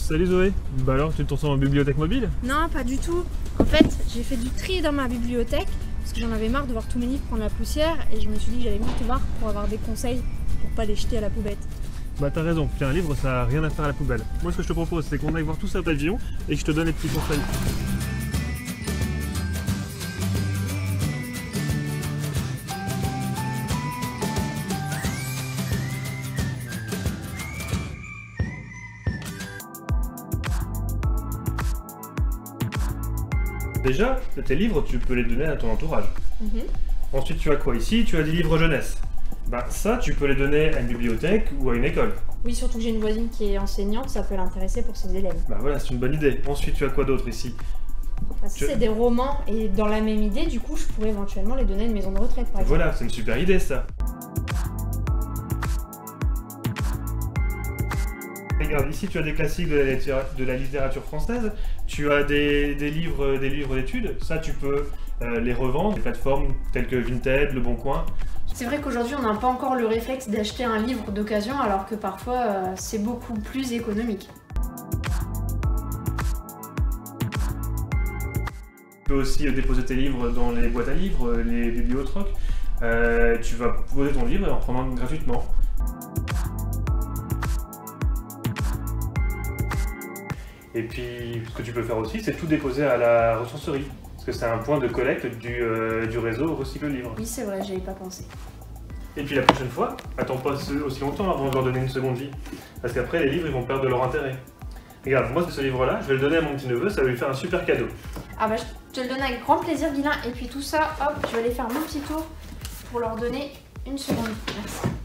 Salut Zoé. Bah alors, tu te transformes en bibliothèque mobile? Non, pas du tout. En fait, j'ai fait du tri dans ma bibliothèque parce que j'en avais marre de voir tous mes livres prendre la poussière et je me suis dit que j'allais venir te voir pour avoir des conseils pour pas les jeter à la poubelle. Bah t'as raison, puis un livre ça a rien à faire à la poubelle. Moi ce que je te propose c'est qu'on aille voir tout ça au pavillon et que je te donne les petits conseils. Déjà, tes livres, tu peux les donner à ton entourage. Ensuite, tu as quoi ici? Tu as des livres jeunesse. Bah ça, tu peux les donner à une bibliothèque ou à une école. Oui, surtout que j'ai une voisine qui est enseignante, ça peut l'intéresser pour ses élèves. Bah voilà, c'est une bonne idée. Ensuite, tu as quoi d'autre ici? Parce que c'est des romans et dans la même idée, du coup, je pourrais éventuellement les donner à une maison de retraite, par exemple. Voilà, c'est une super idée ça. Regarde, ici tu as des classiques de la littérature française, tu as des livres d'études, ça tu peux les revendre, des plateformes telles que Vinted, Le Bon Coin. C'est vrai qu'aujourd'hui on n'a pas encore le réflexe d'acheter un livre d'occasion alors que parfois c'est beaucoup plus économique. Tu peux aussi déposer tes livres dans les boîtes à livres, les bibliotrocs. Tu vas poser ton livre et en prendre un gratuitement. Et puis, ce que tu peux faire aussi, c'est tout déposer à la ressourcerie. Parce que c'est un point de collecte du réseau Recycle Livre. Oui, c'est vrai, j'y avais pas pensé. Et puis la prochaine fois, attends pas aussi longtemps avant de leur donner une seconde vie. Parce qu'après, les livres, ils vont perdre leur intérêt. Regarde, moi, ce livre-là, je vais le donner à mon petit-neveu, ça va lui faire un super cadeau. Ah bah, je te le donne avec grand plaisir, Guilain. Et puis tout ça, hop, je vais aller faire mon petit tour pour leur donner une seconde vie. Merci.